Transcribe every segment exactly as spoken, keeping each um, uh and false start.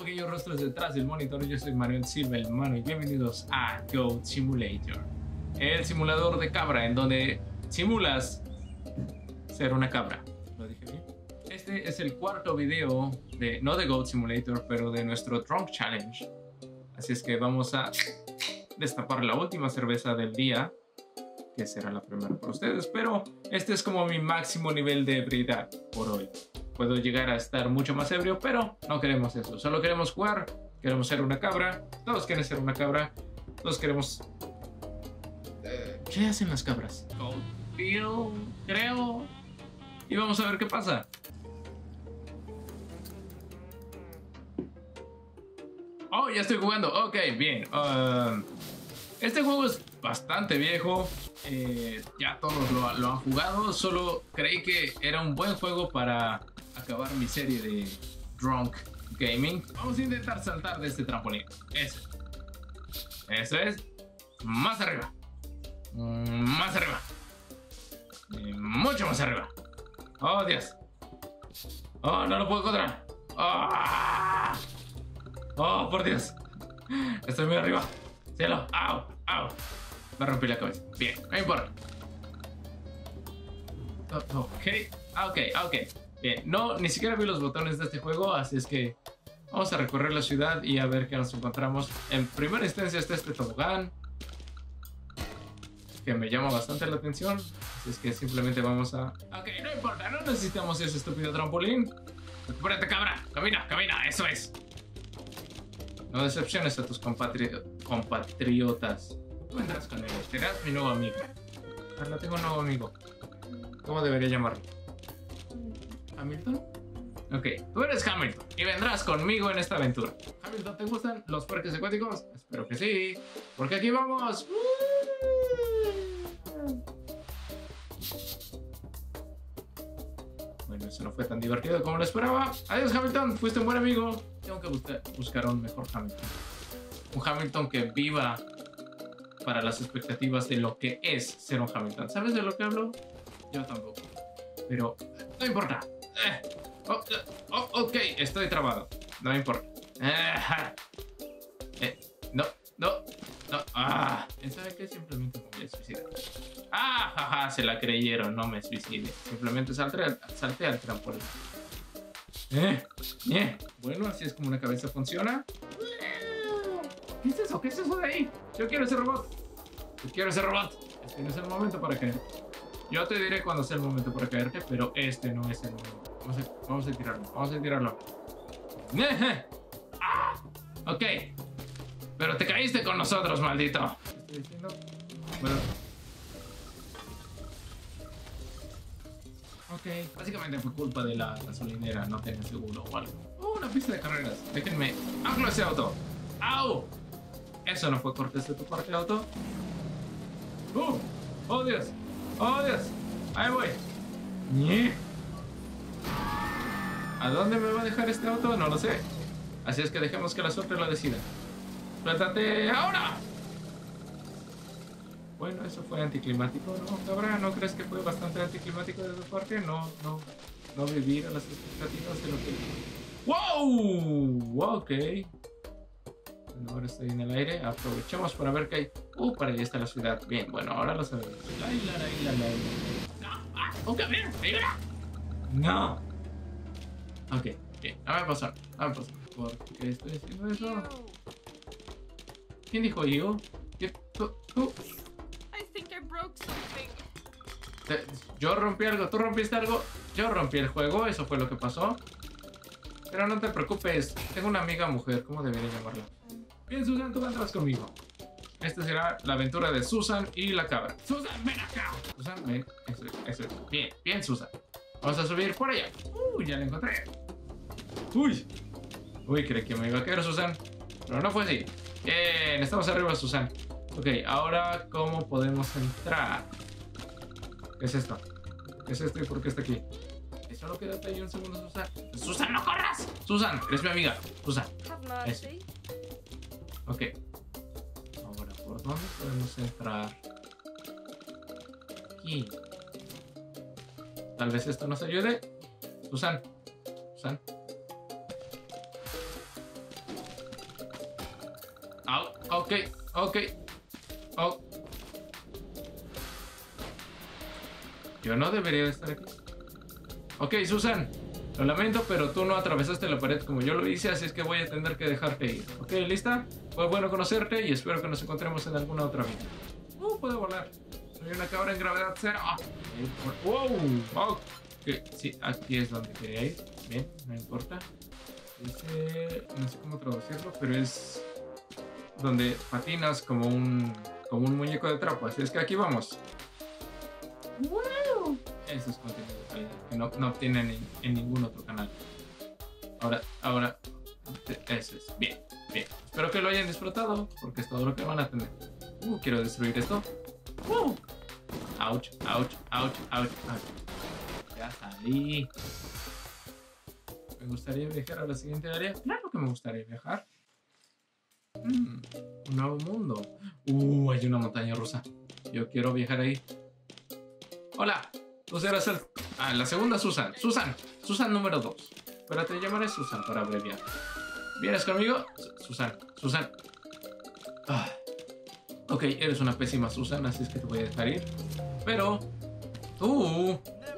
pequeños rostros detrás del monitor, yo soy Manuel Silva, el Mano, y bienvenidos a Goat Simulator, el simulador de cabra en donde simulas ser una cabra. ¿Lo dije bien? Este es el cuarto video, de, no de Goat Simulator, pero de nuestro Drunk Challenge. Así es que vamos a destapar la última cerveza del día, que será la primera para ustedes, pero este es como mi máximo nivel de ebriedad por hoy. Puedo llegar a estar mucho más ebrio, pero no queremos eso. Solo queremos jugar, queremos ser una cabra. Todos quieren ser una cabra. Todos queremos... Uh, ¿Qué hacen las cabras? Confío, creo. Y vamos a ver qué pasa. Oh, ya estoy jugando. Ok, bien. Uh, este juego es bastante viejo. Eh, ya todos lo, lo han jugado. Solo creí que era un buen juego para acabar mi serie de Drunk Gaming. Vamos a intentar saltar de este trampolín. Eso. Eso es. Más arriba. Más arriba. Y mucho más arriba. Oh, Dios. Oh, no lo puedo encontrar. Oh, oh, por Dios. Estoy muy arriba. Cielo. Au, au. Me rompí la cabeza. Bien, no importa. Oh, ok, ok, ok. Bien, no, ni siquiera vi los botones de este juego, así es que vamos a recorrer la ciudad y a ver qué nos encontramos. En primera instancia está este tobogán, que me llama bastante la atención. Así es que simplemente vamos a... Ok, no importa, no necesitamos ese estúpido trampolín. Recupérate, cabra. Camina, camina, eso es. No decepciones a tus compatri... compatriotas. Tú vendrás con él, serás mi nuevo amigo. Ahora tengo un nuevo amigo. ¿Cómo debería llamarlo? ¿Hamilton? Ok, tú eres Hamilton y vendrás conmigo en esta aventura. Hamilton, ¿te gustan los parques acuáticos? Espero que sí, porque aquí vamos. Bueno, eso no fue tan divertido como lo esperaba. Adiós, Hamilton, fuiste un buen amigo. Tengo que buscar, buscar un mejor Hamilton. Un Hamilton que viva para las expectativas de lo que es ser un Hamilton. ¿Sabes de lo que hablo? Yo tampoco. Pero no importa. Eh. Oh, oh, ok, estoy trabado. No importa. Eh, eh, no, no, no. Ah, ¿sabe qué? Simplemente me voy a suicidar. Ah, jaja, se la creyeron. No me suicide. Simplemente salté, salté al trampolín. Eh, eh. Bueno, así es como una cabeza funciona. ¿Qué es eso? ¿Qué es eso de ahí? Yo quiero ese robot. Yo quiero ese robot. Este no es el momento para caer. Yo te diré cuando sea el momento para caerte, pero este no es el momento. Vamos a, vamos a tirarlo. Vamos a tirarlo. Ah, ok. Pero te caíste con nosotros, maldito. ¿Qué estoy diciendo? Bueno. Ok. Básicamente fue culpa de la gasolinera. No tenía seguro o algo. Oh, una pista de carreras. Déjenme. ¡Anclo ese auto! ¡Au! Eso no fue cortés de tu parte, auto. ¡Uh! ¡Oh, Dios! ¡Oh, Dios! ¡Ahí voy! ¿A dónde me va a dejar este auto? No lo sé. Así es que dejemos que la suerte lo decida. ¡Suéltate ahora! Bueno, eso fue anticlimático, ¿no, cabra? ¿No crees que fue bastante anticlimático de tu parte? No, no, no vivir a las expectativas de lo que... ¡Wow! Ok. Bueno, ahora estoy en el aire. Aprovechemos para ver qué hay. Uh, para allá está la ciudad. Bien, bueno, ahora lo sabemos. La, la, la, la, la, la. No, ah, un camión, ayuda. No. Ok, bien, no me pasó, no me pasó. ¿Por qué estoy haciendo eso? ¿Quién dijo yo? ¿Tú? ¿Tú? I think I broke something. Te, yo rompí algo, tú rompiste algo. Yo rompí el juego, eso fue lo que pasó. Pero no te preocupes, tengo una amiga mujer, ¿cómo debería llamarla? Bien, Susan, tú vendrás conmigo. Esta será la aventura de Susan y la cabra. Susan, ven acá. Susan, ven. Eso, eso. Bien, bien, Susan. Vamos a subir por allá. Uy, ya la encontré. Uy. Uy, creí que me iba a caer, Susan. Pero no fue así. Bien, estamos arriba, Susan. Ok, ahora, ¿cómo podemos entrar? ¿Qué es esto? ¿Qué es esto y por qué está aquí? Solo quédate ahí un segundo, Susan. ¡Susan, no corras! Susan, eres mi amiga. Susan. Eso. Ok. Ahora, ¿por dónde podemos entrar? Aquí. Tal vez esto nos ayude. Susan. Susan. Au, ok, ok. Oh. Yo no debería estar aquí. Ok, Susan. Lo lamento, pero tú no atravesaste la pared como yo lo hice, así es que voy a tener que dejarte ir. Ok, ¿lista? Fue bueno conocerte y espero que nos encontremos en alguna otra vida. Uh, puedo volar. Soy una cabra en gravedad cero. Wow. Oh. Okay. Sí, aquí es donde quería ir. Bien, no importa. Dice... No sé cómo traducirlo, pero es... donde patinas como un... como un muñeco de trapo. Así es que aquí vamos. Wow. Eso es contenido de calidad que no, no obtienen en, en ningún otro canal. Ahora, ahora... Eso es. Bien, bien. Espero que lo hayan disfrutado, porque es todo lo que van a tener. Uh, quiero destruir esto. Uh. Ouch, ouch, ouch, ouch, ouch. Ya salí. ¿Me gustaría viajar a la siguiente área? Claro que me gustaría viajar. Mm, un nuevo mundo. Uh, hay una montaña rusa. Yo quiero viajar ahí. Hola, tú serás el... Ah, la segunda Susan. Susan, Susan número dos. Pero te llamaré Susan para abreviar. ¿Vienes conmigo? Susan, Susan. Ah. Ok, eres una pésima Susan, así es que te voy a dejar ir. Pero tú...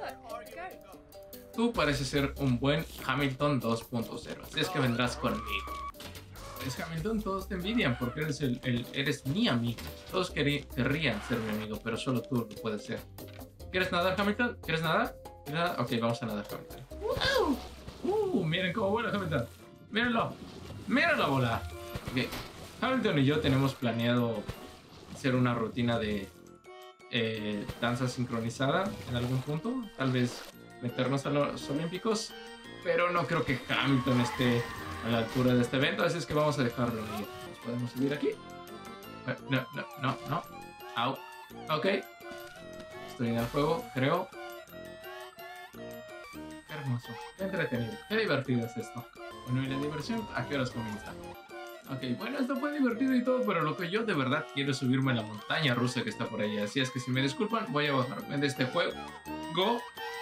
Tú pareces ser un buen Hamilton dos punto cero. Así es que vendrás conmigo. Es Hamilton, todos te envidian porque eres, el, el, eres mi amigo. Todos querí, querrían ser mi amigo, pero solo tú lo puedes ser. ¿Quieres nadar, Hamilton? ¿Quieres nadar? ¿Quieres nadar? Ok, vamos a nadar, Hamilton. Uh, uh, miren cómo vuela, Hamilton. Mírenlo. Miren la bola. Ok, Hamilton y yo tenemos planeado hacer una rutina de eh, danza sincronizada en algún punto. Tal vez meternos a los Olímpicos, pero no creo que Hamilton esté a la altura de este evento, así es que vamos a dejarlo ir. ¿Nos podemos subir aquí? No, no, no, no. Au. Ok. Estoy en el juego, creo. Qué hermoso, qué entretenido, qué divertido es esto. Bueno, ¿y la diversión a qué horas comienza? Ok, bueno, esto fue divertido y todo, pero lo que yo de verdad quiero es subirme a la montaña rusa que está por allá. Así es que si me disculpan, voy a bajarme de este juego. Go.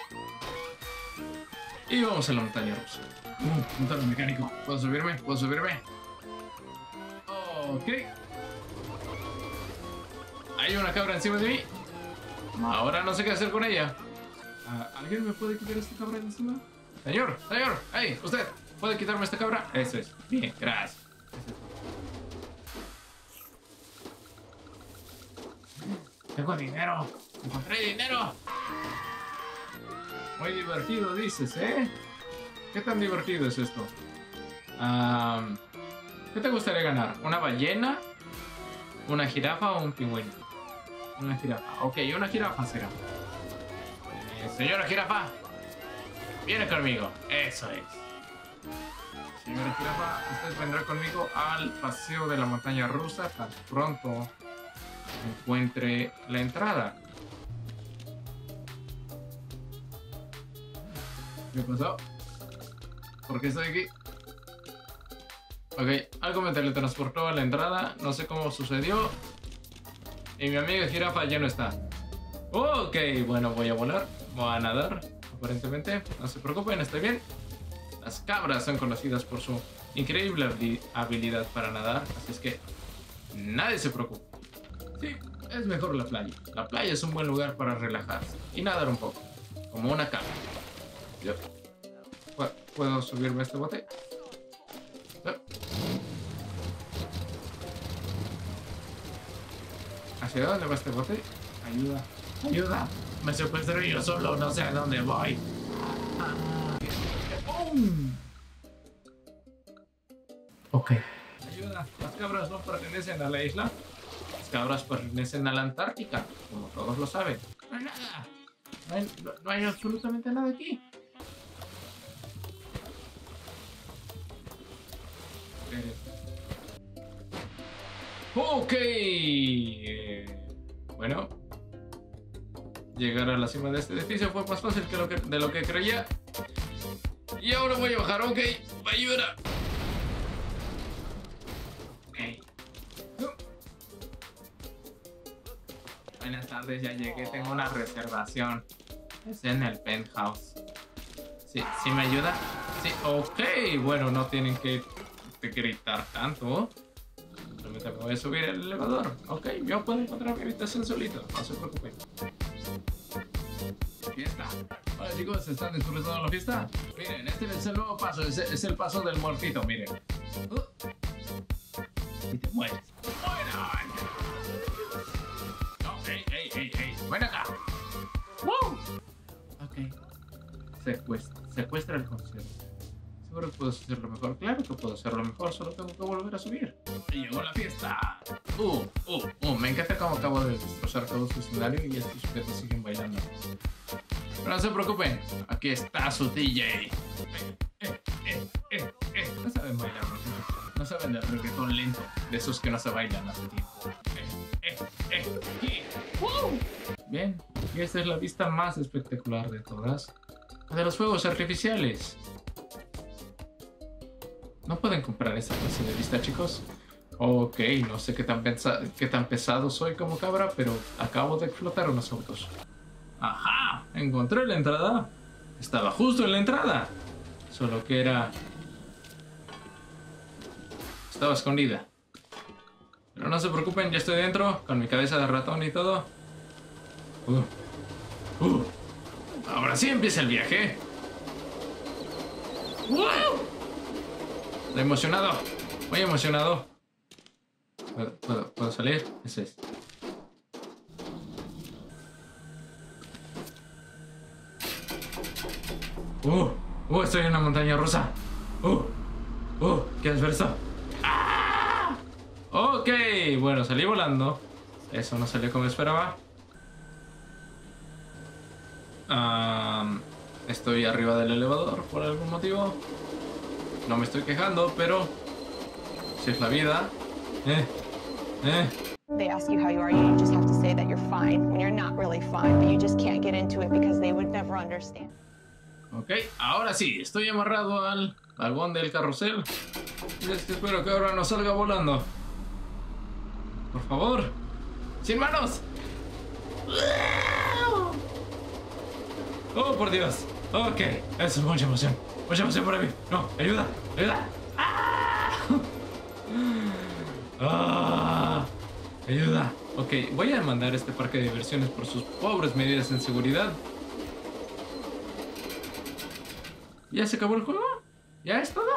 Y vamos a la montaña rusa. Uh, motor mecánico. ¿Puedo subirme? ¿Puedo subirme? Ok. Hay una cabra encima de mí. Ahora no sé qué hacer con ella. Uh, ¿Alguien me puede quitar esta cabra de encima? Señor, señor. Hey, usted. ¿Puede quitarme esta cabra? Eso es. Bien, gracias. Tengo dinero. Encontré dinero. Muy divertido, dices, ¿eh? ¿Qué tan divertido es esto? Um, ¿Qué te gustaría ganar? ¿Una ballena? ¿Una jirafa o un pingüino? Una jirafa. Ok, una jirafa será. Eh, señora jirafa, viene conmigo. Eso es. Señora jirafa, usted vendrá conmigo al paseo de la montaña rusa tan pronto encuentre la entrada. ¿Qué pasó? ¿Por qué estoy aquí? Ok, algo me teletransportó a la entrada. No sé cómo sucedió. Y mi amiga jirafa ya no está. Ok, bueno, voy a volar. Voy a nadar, aparentemente. No se preocupen, estoy bien. Las cabras son conocidas por su increíble habilidad para nadar. Así es que nadie se preocupe. Sí, es mejor la playa. La playa es un buen lugar para relajarse y nadar un poco. Como una cabra. Yo. ¿Puedo subirme a este bote? ¿Hacia dónde va este bote? Ayuda, ayuda. Me secuestré yo solo, no sé a dónde voy. Ok. Ayuda, las cabras no pertenecen a la isla. Las cabras pertenecen a la Antártica, como todos lo saben. No hay nada. No hay, no, no hay absolutamente nada aquí. Ok. Eh, bueno. Llegar a la cima de este edificio fue más fácil que lo que, de lo que creía. Y ahora voy a bajar. Ok. Ayuda. Ok. Buenas tardes, ya llegué. Tengo una reservación. Es en el penthouse. ¿Sí, ¿sí me ayuda? Sí, ok. Bueno, no tienen que gritar tanto. Simplemente me voy a subir el elevador. Ok, yo puedo encontrar mi habitación solito, no se preocupen. Fiesta. Hola chicos, ¿están disfrutando de la fiesta? Miren, este es el nuevo paso, es, es el paso del muertito, miren. Uh. Y te mueres. ¡Mueran! No, ey, ey, ey, ey, ven acá. ¡Wow! Ok. Secuestra, secuestra el concierto. Seguro que puedo hacerlo mejor. Claro que puedo hacerlo mejor, solo tengo que volver a subir. Y llegó la fiesta. Uh, uh, uh, me encanta cómo acabo de destrozar todo su escenario y estos sujetos siguen bailando. Pero no se preocupen, aquí está su D J. Eh, eh, eh, eh, eh. No saben bailar, ¿no? No saben de reggaetón lento, de esos que no se bailan hace tiempo. Eh, eh, eh, eh. Uh. Bien, y esta es la vista más espectacular de todas. De los fuegos artificiales. No pueden comprar esa clase de vista, chicos. Ok, no sé qué tan, qué tan pesado soy como cabra, pero acabo de explotar unos autos. ¡Ajá! Encontré la entrada. Estaba justo en la entrada. Solo que era... Estaba escondida. Pero no se preocupen, ya estoy dentro, con mi cabeza de ratón y todo. Uh. Uh. Ahora sí empieza el viaje. ¡Wow! Estoy emocionado. Muy emocionado. ¿Puedo, puedo, ¿puedo salir? Ese es. Uh, uh, estoy en una montaña rusa. Uh, uh, ¿qué es eso? ¡Ah! Ok, bueno, salí volando. Eso no salió como esperaba. Um, estoy arriba del elevador por algún motivo. No me estoy quejando, pero si es la vida. Eh, eh. They ask you how you are, you just have to say that you're fine when you're not really fine, but you just can't get into it because they would never understand. Ok, ahora sí, estoy amarrado al vagón del carrusel. Y es que espero que ahora no salga volando. Por favor, sin manos. Oh, por Dios. Ok, eso es mucha emoción. Mucha emoción para mí. No, ayuda, ayuda. ¡Ah! ¡Ah! Ayuda. Ok, voy a demandar este parque de diversiones por sus pobres medidas en seguridad. ¿Ya se acabó el juego? ¿Ya es todo?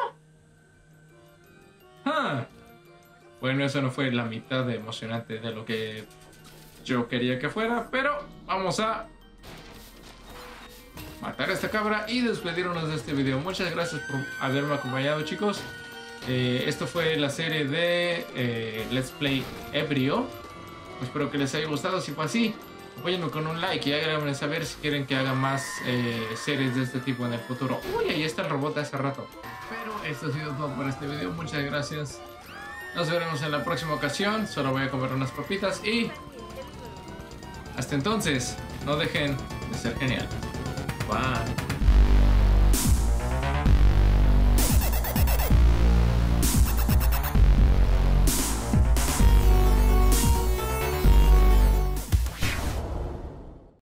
Ah. Bueno, eso no fue la mitad de emocionante de lo que yo quería que fuera, pero vamos a matar a esta cabra y despedirnos de este video. Muchas gracias por haberme acompañado, chicos. Eh, esto fue la serie de eh, Let's Play Ebrio. Espero que les haya gustado. Si fue así, apóyenme con un like y háganme saber si quieren que haga más eh, series de este tipo en el futuro. Uy, ahí está el robot de hace rato. Pero esto ha sido todo por este video. Muchas gracias. Nos veremos en la próxima ocasión. Solo voy a comer unas papitas y hasta entonces, no dejen de ser genial. Bye.